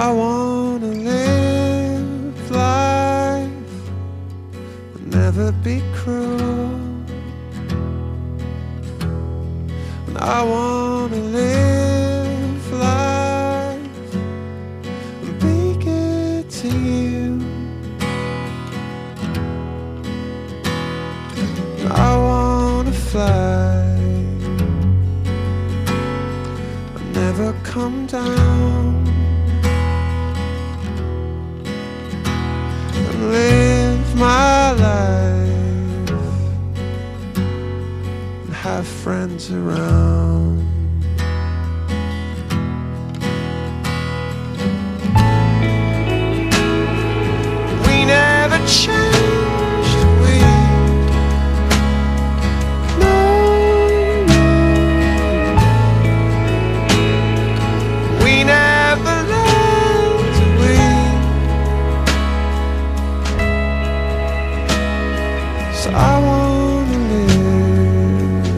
I wanna live life and never be cruel. And I wanna live life and be good to you. And I wanna fly and never come down. Live my life and have friends around. We never changed, no. We never left, So I wanna live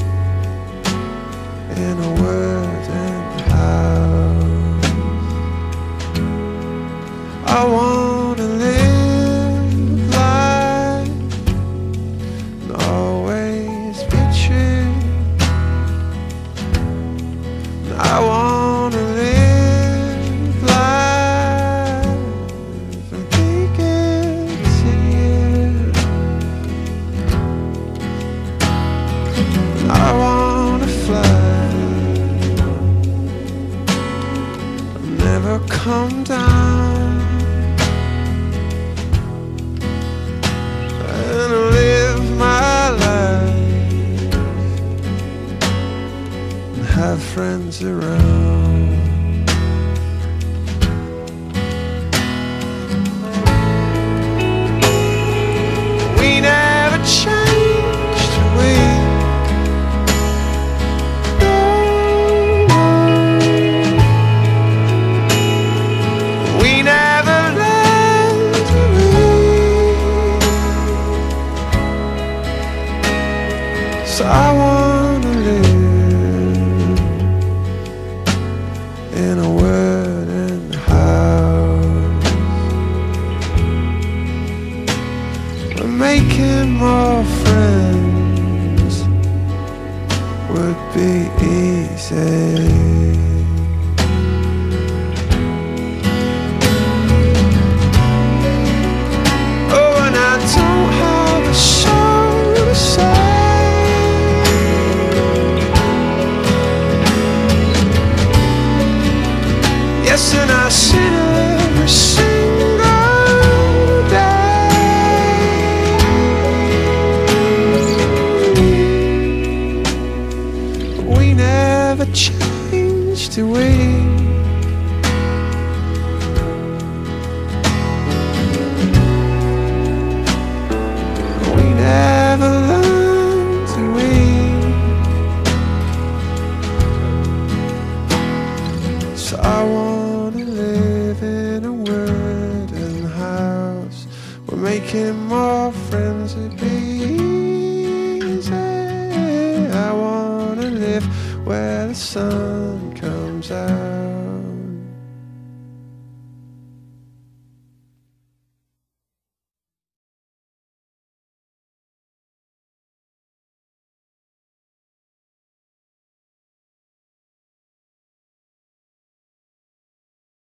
in a wooden house. I wanna live life and always be true. And I wanna live life and be good to you. I wanna fly and never come down, and live my life and have friends around. We never changed, So I wanna live in a wooden house. We're making more friends would be easy. Oh, and I don't have a soul to say. Yes, and I sin every single day. We never changed, do we? We never learned, do we? So I wanna live in a wooden house. We're making more friends, it'd be easy. I wanna live where the sun comes out.